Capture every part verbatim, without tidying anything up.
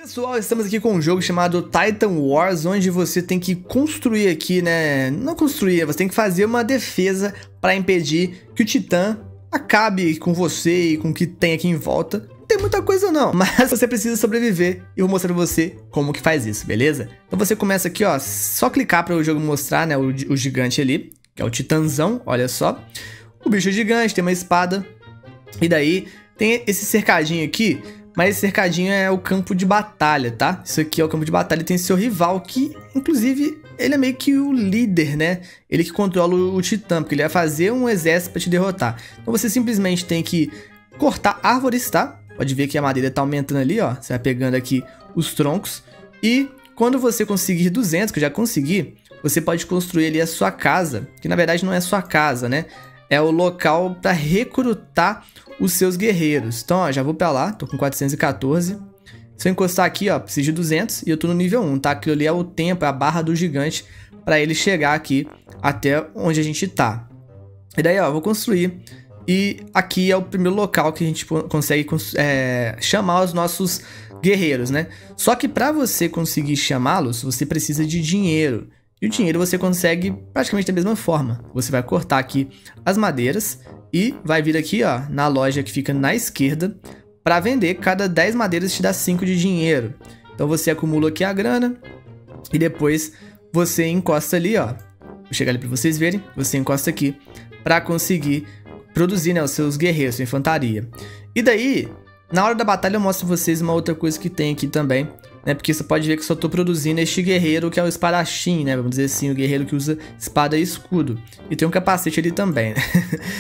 Pessoal, estamos aqui com um jogo chamado Titan Wars, onde você tem que construir aqui, né? Não construir, você tem que fazer uma defesa para impedir que o Titã acabe com você e com o que tem aqui em volta. Não tem muita coisa não, mas você precisa sobreviver e eu vou mostrar pra você como que faz isso, beleza? Então você começa aqui, ó, só clicar para o jogo mostrar, né, o, o gigante ali, que é o Titãzão, olha só. O bicho gigante, tem uma espada, e daí tem esse cercadinho aqui. Mas esse cercadinho é o campo de batalha, tá? Isso aqui é o campo de batalha e tem seu rival, que, inclusive, ele é meio que o líder, né? Ele que controla o Titã, porque ele vai fazer um exército pra te derrotar. Então você simplesmente tem que cortar árvores, tá? Pode ver que a madeira tá aumentando ali, ó. Você vai pegando aqui os troncos. E quando você conseguir duzentos, que eu já consegui, você pode construir ali a sua casa, que na verdade não é sua casa, né? É o local para recrutar os seus guerreiros. Então, ó, já vou pra lá, tô com quatrocentos e quatorze. Se eu encostar aqui, ó, preciso de duzentos e eu tô no nível um, tá? Aquilo ali é o tempo, é a barra do gigante para ele chegar aqui até onde a gente tá. E daí, ó, eu vou construir. E aqui é o primeiro local que a gente consegue é, chamar os nossos guerreiros, né? Só que para você conseguir chamá-los, você precisa de dinheiro. E o dinheiro você consegue praticamente da mesma forma. Você vai cortar aqui as madeiras e vai vir aqui, ó, na loja que fica na esquerda para vender. Cada dez madeiras te dá cinco de dinheiro. Então você acumula aqui a grana e depois você encosta ali, ó. Vou chegar ali para vocês verem. Você encosta aqui para conseguir produzir, né, os seus guerreiros, sua infantaria. E daí, na hora da batalha eu mostro pra vocês uma outra coisa que tem aqui também, né? Porque você pode ver que eu só tô produzindo este guerreiro que é o espadachim, né? Vamos dizer assim, o guerreiro que usa espada e escudo. E tem um capacete ali também, né?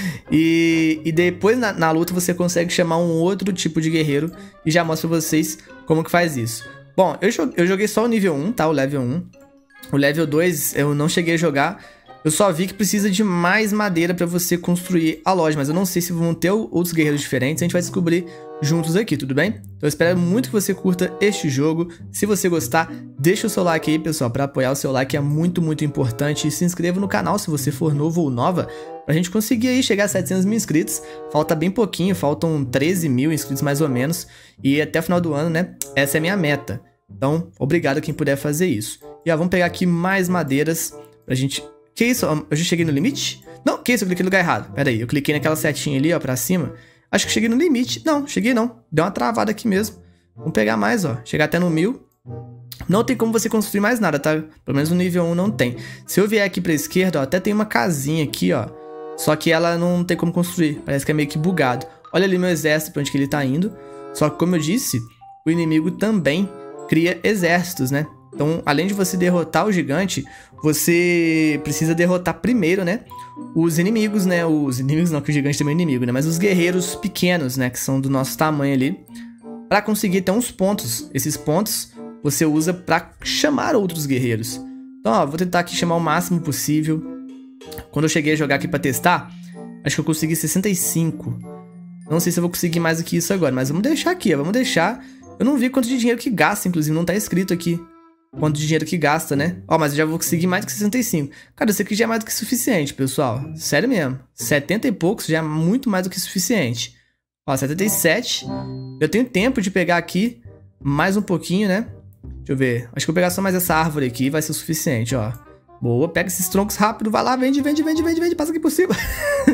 e, e depois na, na luta você consegue chamar um outro tipo de guerreiro e já mostro pra vocês como que faz isso. Bom, eu, eu joguei só o nível um, tá? O level um. O level dois eu não cheguei a jogar. Eu só vi que precisa de mais madeira para você construir a loja, mas eu não sei se vão ter outros guerreiros diferentes, a gente vai descobrir juntos aqui, tudo bem? Então eu espero muito que você curta este jogo. Se você gostar, deixa o seu like aí, pessoal, para apoiar. O seu like é muito, muito importante. E se inscreva no canal se você for novo ou nova, pra gente conseguir aí chegar a setecentos mil inscritos. Falta bem pouquinho, faltam treze mil inscritos mais ou menos. E até o final do ano, né, essa é a minha meta. Então, obrigado a quem puder fazer isso. E ó, vamos pegar aqui mais madeiras pra gente... Que isso? Eu já cheguei no limite? Não, que isso? Eu cliquei no lugar errado. Pera aí, eu cliquei naquela setinha ali, ó, pra cima. Acho que cheguei no limite. Não, cheguei não. Deu uma travada aqui mesmo. Vamos pegar mais, ó. Chegar até no mil. Não tem como você construir mais nada, tá? Pelo menos no nível um não tem. Se eu vier aqui pra esquerda, ó, até tem uma casinha aqui, ó. Só que ela não tem como construir. Parece que é meio que bugado. Olha ali meu exército, pra onde que ele tá indo. Só que, como eu disse, o inimigo também cria exércitos, né? Então, além de você derrotar o gigante, você precisa derrotar primeiro, né, os inimigos, né, os inimigos não, que o gigante também é inimigo, né, mas os guerreiros pequenos, né, que são do nosso tamanho ali, para conseguir ter uns pontos. Esses pontos você usa para chamar outros guerreiros. Então, ó, vou tentar aqui chamar o máximo possível. Quando eu cheguei a jogar aqui para testar, acho que eu consegui sessenta e cinco. Não sei se eu vou conseguir mais do que isso agora, mas vamos deixar aqui, ó, vamos deixar. Eu não vi quanto de dinheiro que gasta, inclusive, não tá escrito aqui quanto de dinheiro que gasta, né? Ó, mas eu já vou conseguir mais do que sessenta e cinco. Cara, isso aqui já é mais do que suficiente, pessoal. Sério mesmo. setenta e poucos já é muito mais do que suficiente. Ó, setenta e sete. Eu tenho tempo de pegar aqui mais um pouquinho, né? Deixa eu ver. Acho que eu vou pegar só mais essa árvore aqui vai ser o suficiente, ó. Boa, pega esses troncos rápido. Vai lá, vende, vende, vende, vende, vende. Passa aqui por cima.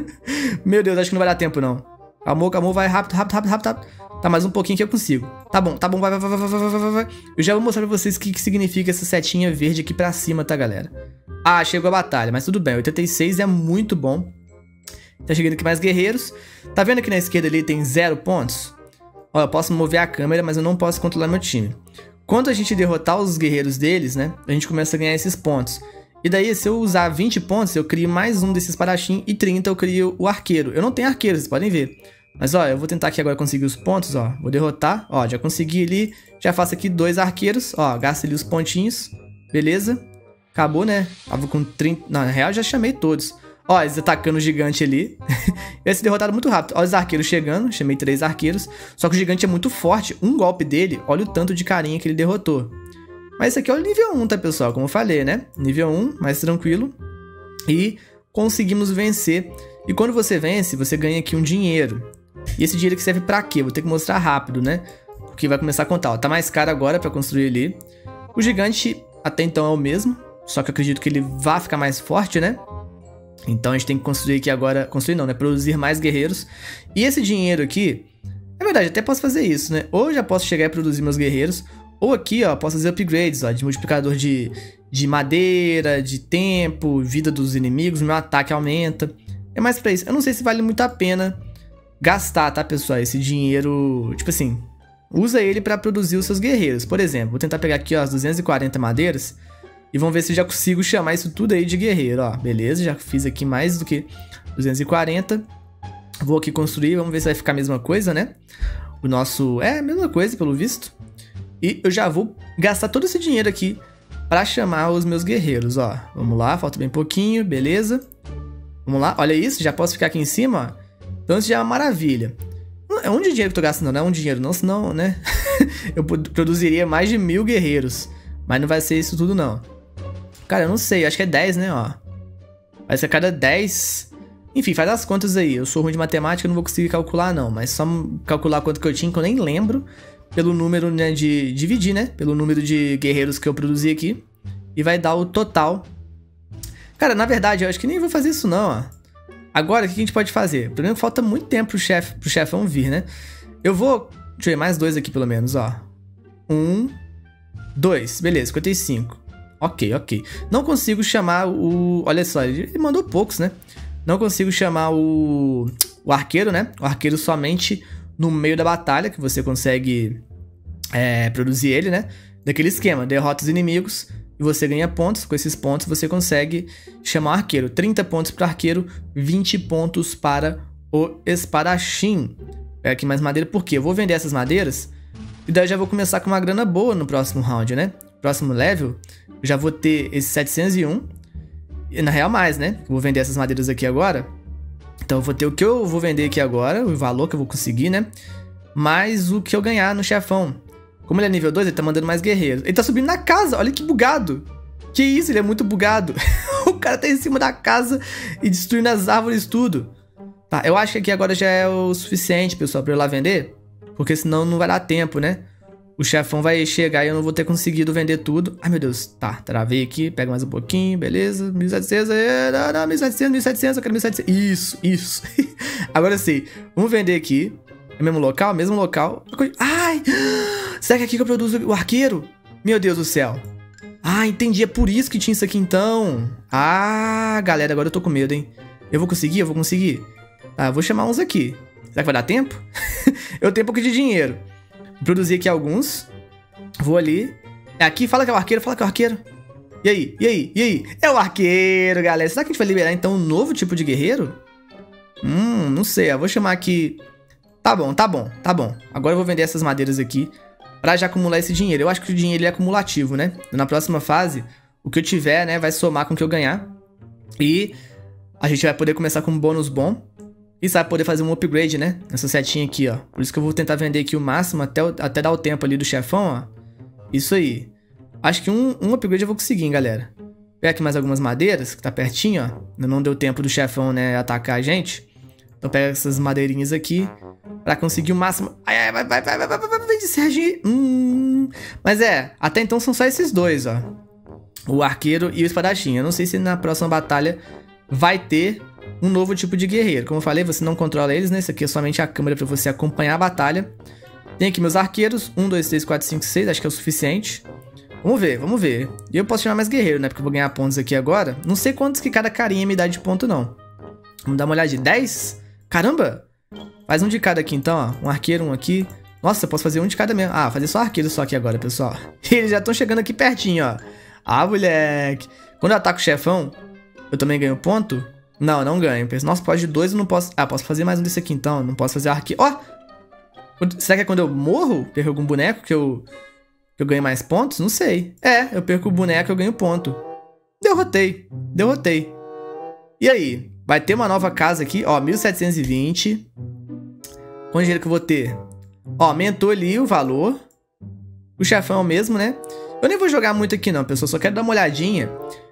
Meu Deus, acho que não vai dar tempo, não. Calmou, calmou, vai rápido, rápido, rápido, rápido, rápido. Tá, mais um pouquinho que eu consigo. Tá bom, tá bom, vai, vai, vai, vai, vai, vai, vai. Eu já vou mostrar pra vocês o que, que significa essa setinha verde aqui pra cima, tá, galera? Ah, chegou a batalha, mas tudo bem, oitenta e seis é muito bom. Tá chegando aqui mais guerreiros. Tá vendo aqui na esquerda ali tem zero pontos? Ó, eu posso mover a câmera, mas eu não posso controlar meu time. Quando a gente derrotar os guerreiros deles, né, a gente começa a ganhar esses pontos. E daí, se eu usar vinte pontos, eu crio mais um desses espadachim e trinta eu crio o arqueiro. Eu não tenho arqueiro, vocês podem ver. Mas, ó, eu vou tentar aqui agora conseguir os pontos, ó. Vou derrotar, ó, já consegui ali. Já faço aqui dois arqueiros, ó, gasto ali os pontinhos. Beleza. Acabou, né? Tava com trinta... Não, na real, já chamei todos. Ó, eles atacando o gigante ali. Vai ser derrotado muito rápido. Ó, os arqueiros chegando. Chamei três arqueiros. Só que o gigante é muito forte. Um golpe dele, olha o tanto de carinha que ele derrotou. Mas esse aqui é o nível um, tá, pessoal? Como eu falei, né? Nível um, mais tranquilo. E conseguimos vencer. E quando você vence, você ganha aqui um dinheiro. E esse dinheiro que serve pra quê? Vou ter que mostrar rápido, né? que vai começar a contar, ó. Tá mais caro agora pra construir ali. O gigante até então é o mesmo, só que eu acredito que ele vai ficar mais forte, né? Então a gente tem que construir aqui agora... Construir não, né? Produzir mais guerreiros. E esse dinheiro aqui... É verdade, até posso fazer isso, né? Ou já posso chegar e produzir meus guerreiros, ou aqui, ó, posso fazer upgrades, ó, de multiplicador de, de madeira, de tempo, vida dos inimigos, meu ataque aumenta. É mais pra isso. Eu não sei se vale muito a pena gastar, tá, pessoal? Esse dinheiro, tipo assim, usa ele pra produzir os seus guerreiros. Por exemplo, vou tentar pegar aqui, ó, as duzentas e quarenta madeiras e vamos ver se eu já consigo chamar isso tudo aí de guerreiro, ó. Beleza, já fiz aqui mais do que duzentas e quarenta. Vou aqui construir, vamos ver se vai ficar a mesma coisa, né? O nosso... É, a mesma coisa, pelo visto. E eu já vou gastar todo esse dinheiro aqui pra chamar os meus guerreiros, ó. Vamos lá, falta bem pouquinho, beleza. Vamos lá, olha isso, já posso ficar aqui em cima, ó. Então isso já é uma maravilha. É um dinheiro que eu tô gastando, não é um dinheiro não, senão, né? Eu produziria mais de mil guerreiros. Mas não vai ser isso tudo, não. Cara, eu não sei, acho que é dez, né, ó. Vai ser a cada dez... Enfim, faz as contas aí. Eu sou ruim de matemática, não vou conseguir calcular, não. Mas só calcular quanto que eu tinha, que eu nem lembro. Pelo número, né, de... Dividir, né? Pelo número de guerreiros que eu produzi aqui. E vai dar o total. Cara, na verdade, eu acho que nem vou fazer isso, não, ó. Agora, o que a gente pode fazer? Primeiro, falta muito tempo pro, chef, pro chefão vir, né? Eu vou... Deixa eu ver, mais dois aqui, pelo menos, ó. Um... Dois. Beleza, cinquenta e cinco. Ok, ok. Não consigo chamar o... Olha só, ele mandou poucos, né? Não consigo chamar o, o arqueiro, né? O arqueiro somente no meio da batalha, que você consegue é, produzir ele, né? Daquele esquema, derrota os inimigos e você ganha pontos. Com esses pontos você consegue chamar o arqueiro. trinta pontos para o arqueiro, vinte pontos para o espadachim. Pega aqui mais madeira, por quê? Eu vou vender essas madeiras e daí eu já vou começar com uma grana boa no próximo round, né? Próximo level, eu já vou ter esse setecentos e um. E na real mais, né? Eu vou vender essas madeiras aqui agora. Então eu vou ter o que eu vou vender aqui agora, o valor que eu vou conseguir, né? Mais o que eu ganhar no chefão. Como ele é nível dois, ele tá mandando mais guerreiros. Ele tá subindo na casa, olha que bugado. Que isso, ele é muito bugado. O cara tá em cima da casa e destruindo as árvores tudo. Tá, eu acho que aqui agora já é o suficiente, pessoal, pra eu ir lá vender. Porque senão não vai dar tempo, né? O chefão vai chegar e eu não vou ter conseguido vender tudo. Ai, meu Deus. Tá, travei aqui. Pega mais um pouquinho. Beleza. mil e setecentos. Não, não, mil e setecentos, mil e setecentos. Eu quero mil e setecentos. Isso, isso. Agora sim. Vamos vender aqui. É o mesmo local? Mesmo local. Ai! Será que é aqui que eu produzo o arqueiro? Meu Deus do céu. Ah, entendi. É por isso que tinha isso aqui, então. Ah, galera. Agora eu tô com medo, hein? Eu vou conseguir? Eu vou conseguir? Tá, eu vou chamar uns aqui. Será que vai dar tempo? Eu tenho um pouco de dinheiro. Vou produzir aqui alguns. Vou ali. É aqui, fala que é o arqueiro, fala que é o arqueiro. E aí, e aí, e aí? É o arqueiro, galera. Será que a gente vai liberar, então, um novo tipo de guerreiro? Hum, não sei. Eu vou chamar aqui... Tá bom, tá bom, tá bom. Agora eu vou vender essas madeiras aqui pra já acumular esse dinheiro. Eu acho que o dinheiro é acumulativo, né? Na próxima fase, o que eu tiver, né, vai somar com o que eu ganhar. E a gente vai poder começar com um bônus bom. E vai poder fazer um upgrade, né? Nessa setinha aqui, ó. Por isso que eu vou tentar vender aqui o máximo até, o, até dar o tempo ali do chefão, ó. Isso aí. Acho que um, um upgrade eu vou conseguir, hein, galera. Pega aqui mais algumas madeiras, que tá pertinho, ó. Ainda não deu tempo do chefão, né, atacar a gente. Então pega essas madeirinhas aqui pra conseguir o máximo. Ai, ai, vai, vai, vai, vai, vai, vai, vai, de Sérgio. Hum. Mas é, até então são só esses dois, ó. O arqueiro e o espadachim. Eu não sei se na próxima batalha vai ter um novo tipo de guerreiro. Como eu falei, você não controla eles, né? Isso aqui é somente a câmera pra você acompanhar a batalha. Tem aqui meus arqueiros. um, dois, três, quatro, cinco, seis. Acho que é o suficiente. Vamos ver, vamos ver. E eu posso chamar mais guerreiro, né? Porque eu vou ganhar pontos aqui agora. Não sei quantos que cada carinha me dá de ponto, não. Vamos dar uma olhada de dez? Caramba! Faz um de cada aqui, então, ó. Um arqueiro, um aqui. Nossa, eu posso fazer um de cada mesmo. Ah, fazer só arqueiro só aqui agora, pessoal. E eles já estão chegando aqui pertinho, ó. Ah, moleque. Quando eu ataco o chefão, eu também ganho ponto? Não, não ganho. Nossa, pode de dois, eu não posso... Ah, posso fazer mais um desse aqui, então. Não posso fazer arqueiro. Ó! Será que é quando eu morro, perco algum boneco que eu... que eu ganho mais pontos? Não sei. É, eu perco o boneco e eu ganho ponto. Derrotei. Derrotei. E aí? Vai ter uma nova casa aqui, ó, mil setecentos e vinte. Quanto dinheiro que eu vou ter? Ó, aumentou ali o valor. O chefão é o mesmo, né? Eu nem vou jogar muito aqui não, pessoal. Só quero dar uma olhadinha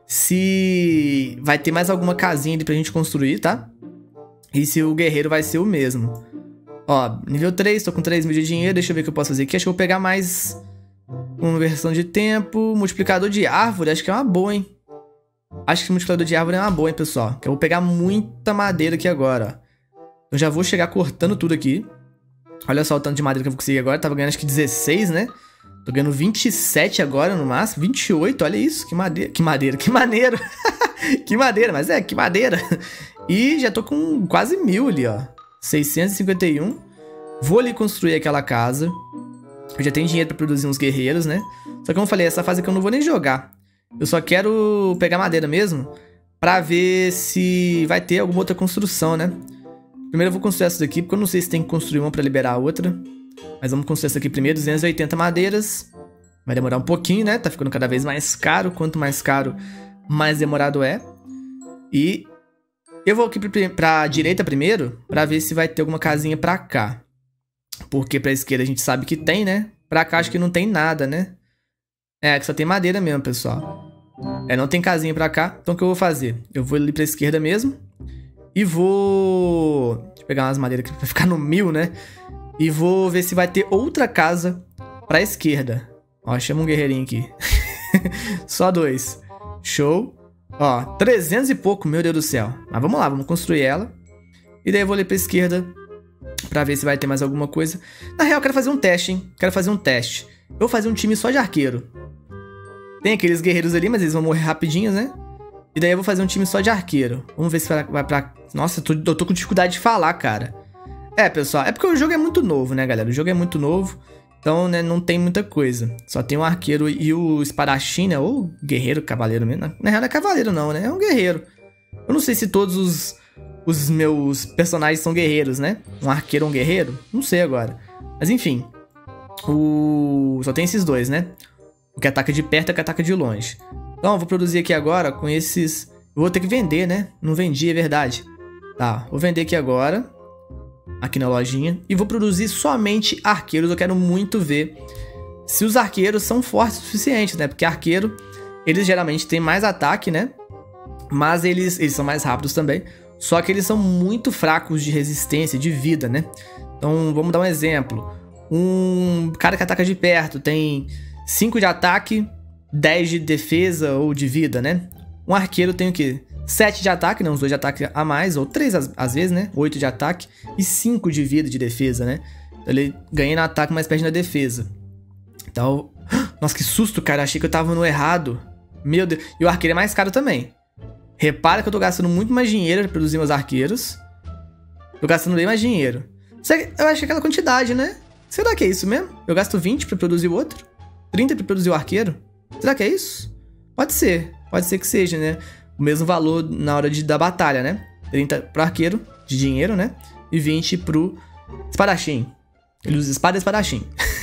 se vai ter mais alguma casinha ali pra gente construir, tá? E se o guerreiro vai ser o mesmo. Ó, nível três, tô com três mil de dinheiro. Deixa eu ver o que eu posso fazer aqui. Acho que eu vou pegar mais conversão de tempo. Multiplicador de árvore, acho que é uma boa, hein? Acho que o multiplicador de árvore é uma boa, hein, pessoal? Que eu vou pegar muita madeira aqui agora, ó. Eu já vou chegar cortando tudo aqui. Olha só o tanto de madeira que eu vou conseguir agora. Tava ganhando acho que dezesseis, né? Tô ganhando vinte e sete agora no máximo. vinte e oito, olha isso. Que madeira, que madeira, que maneiro. Que madeira, mas é, que madeira. E já tô com quase mil ali, ó. seiscentos e cinquenta e um. Vou ali construir aquela casa. Eu já tenho dinheiro pra produzir uns guerreiros, né? Só que como eu falei, essa fase aqui eu não vou nem jogar. Eu só quero pegar madeira mesmo pra ver se vai ter alguma outra construção, né? Primeiro eu vou construir essa daqui, porque eu não sei se tem que construir uma pra liberar a outra. Mas vamos construir essa aqui primeiro, duzentas e oitenta madeiras. Vai demorar um pouquinho, né? Tá ficando cada vez mais caro. Quanto mais caro, mais demorado é. E eu vou aqui pra direita primeiro, pra ver se vai ter alguma casinha pra cá. Porque pra esquerda a gente sabe que tem, né? Pra cá acho que não tem nada, né? É, que só tem madeira mesmo, pessoal. É, não tem casinha pra cá. Então o que eu vou fazer? Eu vou ali pra esquerda mesmo. E vou... Deixa eu pegar umas madeiras aqui pra ficar no mil, né? E vou ver se vai ter outra casa pra esquerda. Ó, chama um guerreirinho aqui. Só dois. Show. Ó, trezentos e pouco, meu Deus do céu. Mas vamos lá, vamos construir ela. E daí eu vou ali pra esquerda pra ver se vai ter mais alguma coisa. Na real, eu quero fazer um teste, hein? Quero fazer um teste. Eu vou fazer um time só de arqueiro. Tem aqueles guerreiros ali, mas eles vão morrer rapidinho, né? E daí eu vou fazer um time só de arqueiro. Vamos ver se vai, vai pra... Nossa, eu tô, eu tô com dificuldade de falar, cara. É, pessoal, é porque o jogo é muito novo, né, galera? O jogo é muito novo, então, né, não tem muita coisa. Só tem o arqueiro e o espadachim, né? Ou guerreiro, cavaleiro mesmo. Na real não é cavaleiro não, né? É um guerreiro. Eu não sei se todos os, os meus personagens são guerreiros, né? Um arqueiro ou um guerreiro? Não sei agora. Mas enfim. O... Só tem esses dois, né? O que ataca de perto e o que ataca de longe. Então, eu vou produzir aqui agora com esses... Eu vou ter que vender, né? Não vendi, é verdade. Tá, vou vender aqui agora. Aqui na lojinha. E vou produzir somente arqueiros. Eu quero muito ver se os arqueiros são fortes o suficiente, né? Porque arqueiro, eles geralmente têm mais ataque, né? Mas eles, eles são mais rápidos também. Só que eles são muito fracos de resistência, de vida, né? Então, vamos dar um exemplo. Um cara que ataca de perto tem cinco de ataque, dez de defesa ou de vida, né? Um arqueiro tem o quê? sete de ataque, né? Uns dois de ataque a mais, ou três às, às vezes, né? oito de ataque e cinco de vida de defesa, né? Então, ele ganha no ataque, mas perde na defesa. Então... Nossa, que susto, cara. Achei que eu tava no errado. Meu Deus. E o arqueiro é mais caro também. Repara que eu tô gastando muito mais dinheiro pra produzir meus arqueiros. Tô gastando bem mais dinheiro. Eu acho que é aquela quantidade, né? Será que é isso mesmo? Eu gasto vinte pra produzir o outro? trinta pra produzir o arqueiro? Será que é isso? Pode ser. Pode ser que seja, né? O mesmo valor na hora de, da batalha, né? trinta pro arqueiro, de dinheiro, né? E vinte pro espadachim. Ele usa espada e espadachim.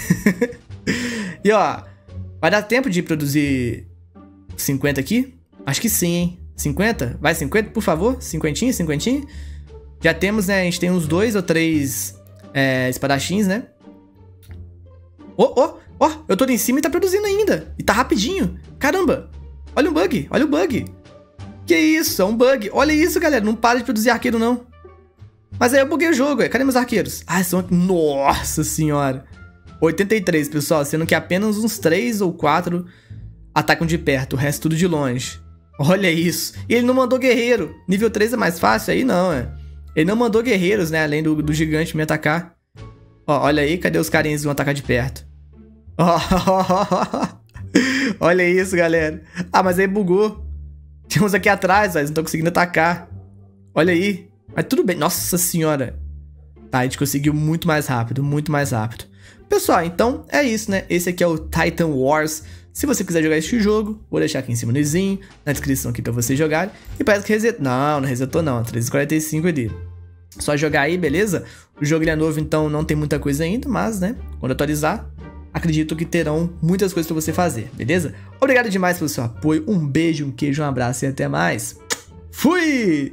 E ó, vai dar tempo de produzir cinquenta aqui? Acho que sim, hein? cinquenta? Vai cinquenta, por favor? Cinquentinha, cinquentinha? Já temos, né? A gente tem uns dois ou três é, espadachins, né? Ó, ó, ó! Eu tô ali em cima e tá produzindo ainda. E tá rapidinho. Caramba! Olha o bug, olha o bug. Que isso, é um bug. Olha isso, galera. Não para de produzir arqueiro, não. Mas aí eu buguei o jogo. Cadê meus arqueiros? Ah, são... Nossa senhora. oitenta e três, pessoal. Sendo que apenas uns três ou quatro atacam de perto. O resto tudo de longe. Olha isso. E ele não mandou guerreiro. Nível três é mais fácil? Aí não, é. Ele não mandou guerreiros, né? Além do, do gigante me atacar. Ó, olha aí. Cadê os carinhas que vão atacar de perto? Ó, olha isso, galera. Ah, mas aí bugou. Tem uns aqui atrás, mas não tô conseguindo atacar. Olha aí. Mas tudo bem. Nossa senhora. Tá, a gente conseguiu muito mais rápido. Muito mais rápido. Pessoal, então é isso, né? Esse aqui é o Titan Wars. Se você quiser jogar este jogo, vou deixar aqui em cima no izinho, na descrição aqui pra você jogar. E parece que resetou. Não, não resetou não. trezentos e quarenta e cinco ali. Só jogar aí, beleza? O jogo ele é novo, então não tem muita coisa ainda. Mas, né? Quando atualizar, acredito que terão muitas coisas pra você fazer, beleza? Obrigado demais pelo seu apoio. Um beijo, um queijo, um abraço e até mais. Fui!